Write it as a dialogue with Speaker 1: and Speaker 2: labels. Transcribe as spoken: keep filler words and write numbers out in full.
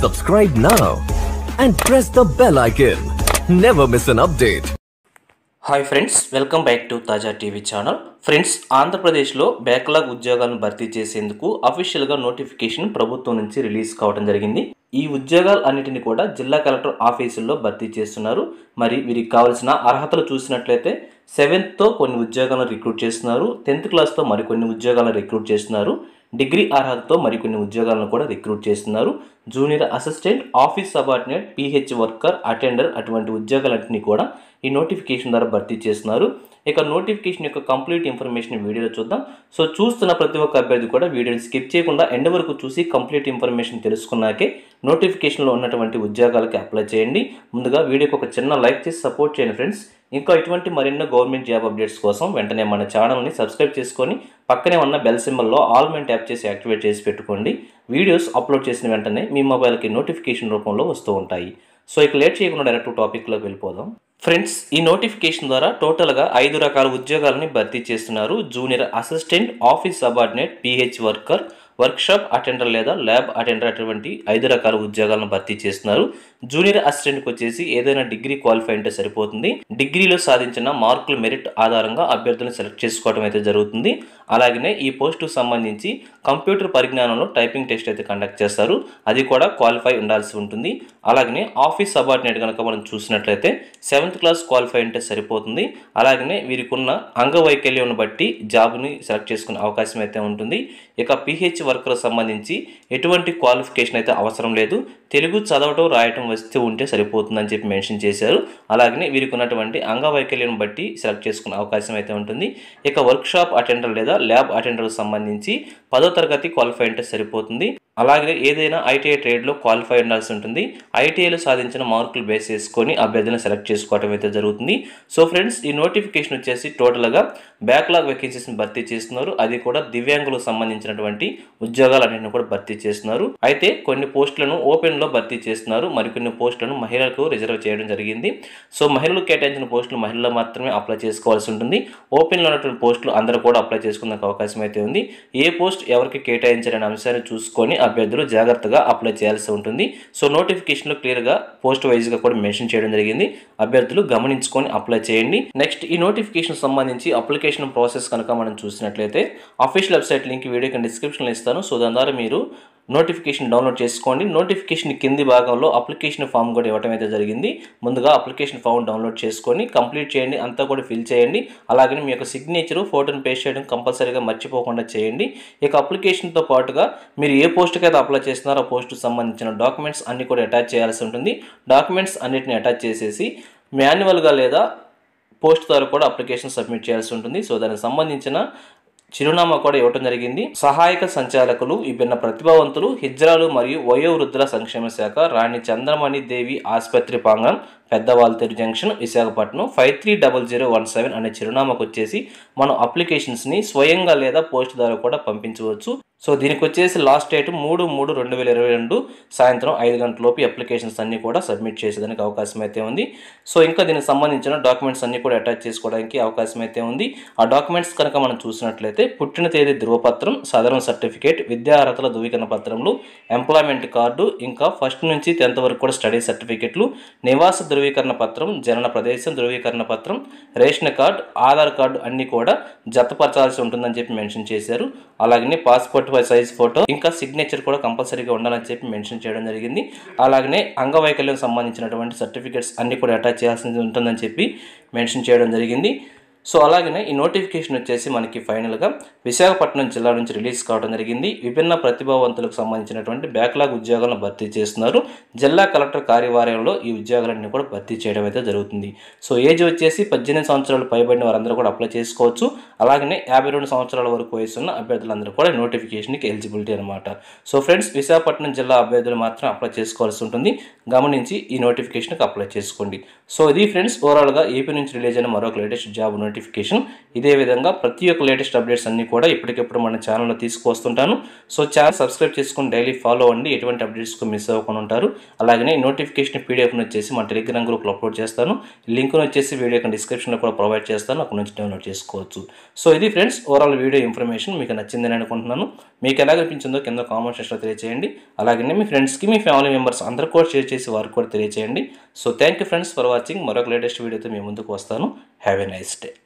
Speaker 1: Subscribe now and press the bell icon. Never miss an update.
Speaker 2: Hi friends, welcome back to Thaja T V channel. Friends, Andhra Pradesh lo backlog ఉద్యోగాలను భర్తీ చేసేందుకు official గా notification ప్రభుత్వం నుంచి release కావడం జరిగింది. ఈ ఉద్యోగాలు అన్నిటిని కూడా జిల్లా కలెక్టర్ ఆఫీసుల్లో భర్తీ చేస్తున్నారు. మరి వీరికి కావాల్సిన అర్హతలు చూసినట్లయితే సెవెంత్ తో కొన్ని ఉద్యోగాలను రిక్రూట్ చేస్తున్నారు, టెన్త్ క్లాస్ తో మరికొన్ని ఉద్యోగాలను రిక్రూట్ చేస్తున్నారు, డిగ్రీ అర్హతతో మరికొన్ని ఉద్యోగాలను కూడా రిక్రూట్ చేస్తున్నారు. Junior assistant, office subordinate, PH worker, attender అటువంటి ఉద్యోగాలన్నింటినీ కూడా ఈ నోటిఫికేషన్ ద్వారా భర్తీ చేస్తున్నారు. ఇక నోటిఫికేషన్ యొక్క కంప్లీట్ ఇన్ఫర్మేషన్ వీడియోలో చూద్దాం. సో చూస్తున్న ప్రతి ఒక్క అభ్యర్థి కూడా వీడియోని స్కిప్ చేయకుండా ఎండ్ వరకు చూసి కంప్లీట్ ఇన్ఫర్మేషన్ తెలుసుకున్నాకే నోటిఫికేషన్లో ఉన్నటువంటి ఉద్యోగాలకి అప్లై చేయండి. ముందుగా వీడియోకి ఒక చిన్న లైక్ చేసి సపోర్ట్ చేయండి ఫ్రెండ్స్. ఇంకా ఇటువంటి మరెన్నో గవర్నమెంట్ జాబ్ అప్డేట్స్ కోసం వెంటనే మన ఛానల్ని సబ్స్క్రైబ్ చేసుకొని పక్కనే ఉన్న బెల్ సింబల్లో ఆల్ మెయిన్ ట్యాప్ చేసి యాక్టివేట్ చేసి పెట్టుకోండి. వీడియోస్ అప్లోడ్ చేసిన వెంటనే మీ మొబైల్కి నోటిఫికేషన్ రూపంలో వస్తూ ఉంటాయి. సో ఇక లేట్ చేయకుండా డైరెక్ట్ టాపిక్లోకి వెళ్ళిపోదాం. ఫ్రెండ్స్, ఈ నోటిఫికేషన్ ద్వారా టోటల్గా ఐదు రకాల ఉద్యోగాలని భర్తీ చేస్తున్నారు. Junior assistant, office subordinate, PH worker, workshop attender లేదా ల్యాబ్ అటెండర్ అటువంటి ఐదు రకాల ఉద్యోగాలను భర్తీ చేస్తున్నారు. జూనియర్ అసిస్టెంట్కి వచ్చేసి ఏదైనా డిగ్రీ క్వాలిఫై అంటే సరిపోతుంది. డిగ్రీలో సాధించిన మార్కుల మెరిట్ ఆధారంగా అభ్యర్థులను సెలెక్ట్ చేసుకోవడం అయితే జరుగుతుంది. అలాగనే ఈ పోస్టుకు సంబంధించి కంప్యూటర్ పరిజ్ఞానంలో టైపింగ్ టెస్ట్ అయితే కండక్ట్ చేస్తారు, అది కూడా క్వాలిఫై ఉండాల్సి ఉంటుంది. అలాగనే ఆఫీస్ సబార్డినేట్ కనుక మనం చూసినట్లయితే సెవెంత్ క్లాస్ క్వాలిఫై అంటే సరిపోతుంది. అలాగనే వీరికి ఉన్న అంగవైకల్యం బట్టి జాబ్ని సెలెక్ట్ చేసుకునే అవకాశం అయితే ఉంటుంది. ఇక పిహెచ్ వర్కర్ సంబంధించి ఎటువంటి క్వాలిఫికేషన్ అయితే అవసరం లేదు, తెలుగు చదవటం రాయటం వస్తూ ఉంటే సరిపోతుందని చెప్పి మెన్షన్ చేశారు. అలాగనే వీరికి ఉన్నటువంటి అంగవైకల్యం బట్టి సెలెక్ట్ చేసుకునే అవకాశం అయితే ఉంటుంది. ఇక వర్క్షాప్ అటెండర్ లేదా ల్యాబ్ అటెండర్కి సంబంధించి పదో తరగతి క్వాలిఫై అంటే సరిపోతుంది. అలాగే ఏదైనా ఐటీఐ ట్రేడ్లో క్వాలిఫై ఉండాల్సి ఉంటుంది. ఐటీఐలో సాధించిన మార్కులు బేస్ చేసుకొని అభ్యర్థులను సెలెక్ట్ చేసుకోవడం అయితే జరుగుతుంది. సో ఫ్రెండ్స్, ఈ నోటిఫికేషన్ వచ్చేసి టోటల్గా బ్యాక్లాగ్ వేకెన్సీస్ని భర్తీ చేస్తున్నారు, అది కూడా దివ్యాంగులకు సంబంధించినటువంటి ఉద్యోగాలన్నింటినీ కూడా భర్తీ చేస్తున్నారు. అయితే కొన్ని పోస్టులను ఓపెన్లో భర్తీ చేస్తున్నారు, మరికొన్ని పోస్టులను మహిళలకు రిజర్వ్ చేయడం జరిగింది. సో మహిళలకు కేటాయించిన పోస్టులు మహిళలు మాత్రమే అప్లై చేసుకోవాల్సి ఉంటుంది. ఓపెన్లో ఉన్నటువంటి పోస్టులు అందరూ కూడా అప్లై చేసుకునే అవకాశం అయితే ఉంది. ఏ పోస్ట్ ఎవరికి కేటాయించాలనే అంశాన్ని చూసుకొని అభ్యర్థులు జాగ్రత్తగా అప్లై చేయాల్సి ఉంటుంది. సో నోటిఫికేషన్లో క్లియర్గా పోస్ట్ వైజ్గా కూడా మెన్షన్ చేయడం జరిగింది, అభ్యర్థులు గమనించుకొని అప్లై చేయండి. నెక్స్ట్, ఈ నోటిఫికేషన్ సంబంధించి అప్లికేషన్ ప్రాసెస్ కనుక మనం చూసినట్లయితే అఫీషియల్ వెబ్సైట్ లింక్ వీడియో కింద డిస్క్రిప్షన్లో ఇస్తాను. సో దాని ద్వారా మీరు నోటిఫికేషన్ డౌన్లోడ్ చేసుకోండి. నోటిఫికేషన్ కింది భాగంలో అప్లికేషన్ ఫామ్ కూడా ఇవ్వడం అయితే జరిగింది. ముందుగా అప్లికేషన్ ఫామ్ డౌన్లోడ్ చేసుకొని కంప్లీట్ చేయండి, అంతా కూడా ఫిల్ చేయండి. అలాగే మీ యొక్క సిగ్నేచరు ఫోటోని పేస్ట్ చేయడం కంపల్సరీగా మర్చిపోకుండా చేయండి. ఇక అప్లికేషన్తో పాటుగా మీరు ఏ పోస్ట్కి అయితే అప్లై చేస్తున్నారో ఆ పోస్టుకు సంబంధించిన డాక్యుమెంట్స్ అన్ని కూడా అటాచ్ చేయాల్సి ఉంటుంది. డాక్యుమెంట్స్ అన్నిటిని అటాచ్ చేసేసి మాన్యువల్గా లేదా పోస్ట్ ద్వారా కూడా అప్లికేషన్ సబ్మిట్ చేయాల్సి ఉంటుంది. సో దానికి సంబంధించిన చిరునామా కూడా ఇవ్వడం జరిగింది. సహాయక సంచాలకులు, విభిన్న ప్రతిభావంతులు, హిజ్రాలు మరియు వయోవృద్ధుల సంక్షేమ శాఖ, రాణి చంద్రమణి దేవి ఆసుపత్రి ప్రాంగణం, Peddawaltair junction, Visakhapatnam five three double zero one seven అనే చిరునామాకు వచ్చేసి మనం అప్లికేషన్స్ని స్వయంగా లేదా పోస్ట్ ద్వారా కూడా పంపించవచ్చు. సో దీనికి వచ్చేసి లాస్ట్ డేట్ మూడు మూడు రెండు వేల ఇరవై రెండు సాయంత్రం ఐదు గంటలలోపు అప్లికేషన్స్ అన్ని కూడా సబ్మిట్ చేసేదానికి అవకాశం అయితే ఉంది. సో ఇంకా దీనికి సంబంధించిన డాక్యుమెంట్స్ అన్ని కూడా అటాచ్ చేసుకోవడానికి అవకాశం అయితే ఉంది. ఆ డాక్యుమెంట్స్ కనుక మనం చూసినట్లయితే పుట్టిన తేదీ ధృవపత్రం, సదరణ సర్టిఫికేట్, విద్యా అర్హతల ధృవీకరణ పత్రములు, ఎంప్లాయ్మెంట్ కార్డు, ఇంకా ఫస్ట్ నుంచి టెన్త్ వరకు కూడా స్టడీ సర్టిఫికేట్లు, నివాస ధృవీకరణ పత్రం, జనన ప్రదేశం ధృవీకరణ పత్రం, రేషన్ కార్డు, ఆధార్ కార్డు అన్ని కూడా జతపరచాల్సి ఉంటుందని చెప్పి మెన్షన్ చేశారు. అలాగే పాస్పోర్ట్ సైజ్ ఫోటో, ఇంకా సిగ్నేచర్ కూడా కంపల్సరీగా ఉండాలని చెప్పి మెన్షన్ చేయడం జరిగింది. అలాగనే అంగవైకల్యం సంబంధించినటువంటి సర్టిఫికేట్స్ అన్ని కూడా అటాచ్ చేయాల్సి ఉంటుందని చెప్పి మెన్షన్ చేయడం జరిగింది. సో అలాగనే ఈ నోటిఫికేషన్ వచ్చేసి మనకి ఫైనల్గా విశాఖపట్నం జిల్లా నుంచి రిలీజ్ కావడం జరిగింది. విభిన్న ప్రతిభావంతులకు సంబంధించినటువంటి బ్యాక్లాగ్ ఉద్యోగాలను భర్తీ చేస్తున్నారు. జిల్లా కలెక్టర్ కార్యాలయంలో ఈ ఉద్యోగాలన్నీ కూడా భర్తీ చేయడం అయితే జరుగుతుంది. సో ఏజ్ వచ్చేసి పద్దెనిమిది సంవత్సరాలు పైబడిన వారందరూ కూడా అప్లై చేసుకోవచ్చు. అలాగనే యాభై రెండు సంవత్సరాల వరకు వయసున్న అభ్యర్థులందరూ కూడా నోటిఫికేషన్కి ఎలిజిబిలిటీ అనమాట. సో ఫ్రెండ్స్, విశాఖపట్నం జిల్లా అభ్యర్థులు మాత్రం అప్లై చేసుకోవాల్సి ఉంటుంది, గమనించి ఈ నోటిఫికేషన్కి అప్లై చేసుకోండి. సో ఇది ఫ్రెండ్స్, ఓవరాల్గా ఏపీ నుంచి రిలీజ్ అయిన మరొక లేటెస్ట్ జాబ్ నోటిఫికేషన్ నోటిఫికేషన్. ఇదే విధంగా ప్రతి ఒక్క లేటెస్ట్ అప్డేట్స్ అన్నీ కూడా ఇప్పటికెప్పుడు మన ఛానల్లో తీసుకొస్తుంటాను. సో ఛానల్ సబ్స్క్రైబ్ చేసుకుని డైలీ ఫాలో అవ్వండి, ఎటువంటి అప్డేట్స్కు మిస్ అవ్వకుండా ఉంటారు. అలాగనే నోటిఫికేషన్ పీడిఎఫ్ని వచ్చేసి మన టెలిగ్రామ్ గ్రూప్లో అప్లోడ్ చేస్తాను. లింక్ను వచ్చేసి వీడియో యొక్క డిస్క్రిప్షన్లో కూడా ప్రొవైడ్ చేస్తాను, అక్కడ నుంచి డౌన్లోడ్ చేసుకోవచ్చు. సో ఇది ఫ్రెండ్స్ ఓవరాల్ వీడియో ఇన్ఫర్మేషన్ మీకు నచ్చిందని అనుకుంటున్నాను. మీకు ఎలా అనిపించిందో కింద కామెంట్ సెక్షన్లో తెలియజేయండి. అలాగే మీ ఫ్రెండ్స్కి మీ ఫ్యామిలీ మెంబర్స్ అందరూ కూడా షేర్ చేసి వారికి కూడా తెలియజేయండి. So thank you friends for watching. మరొక లేటెస్ట్ వీడియోతో మీ ముందుకు వస్తాను. Have a nice day.